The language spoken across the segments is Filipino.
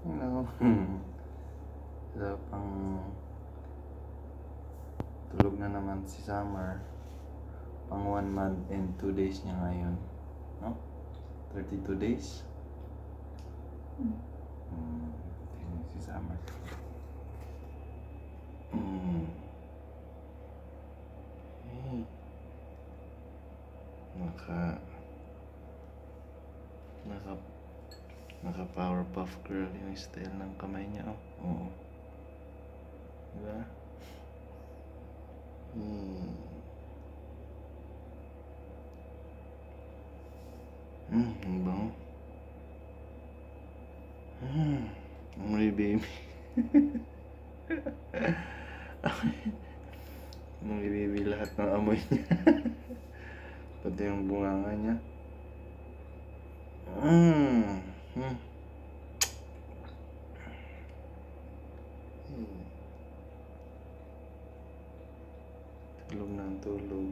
Hello. So, tulog na naman si Summer. Pang 1 month and 2 days niya ngayon. No? 32 days? Tingnan si Summer. Hey. Naka Powerpuff Girl yung style ng kamay niya, oh. Oo. Diba? Ang bango. Amoy baby. Amoy baby lahat ng amoy niya. Pati yung bunganga niya. Tulog ng tulog.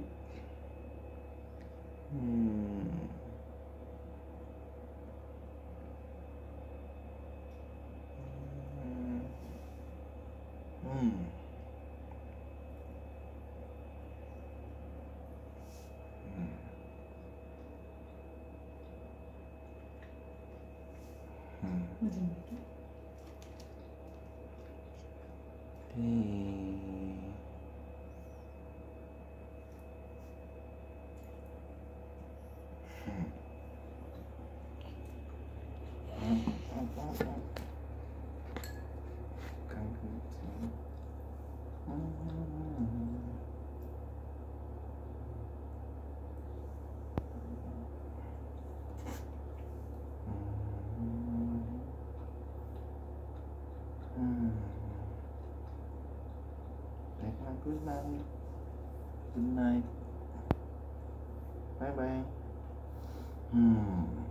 Good night. Good night. Bye bye.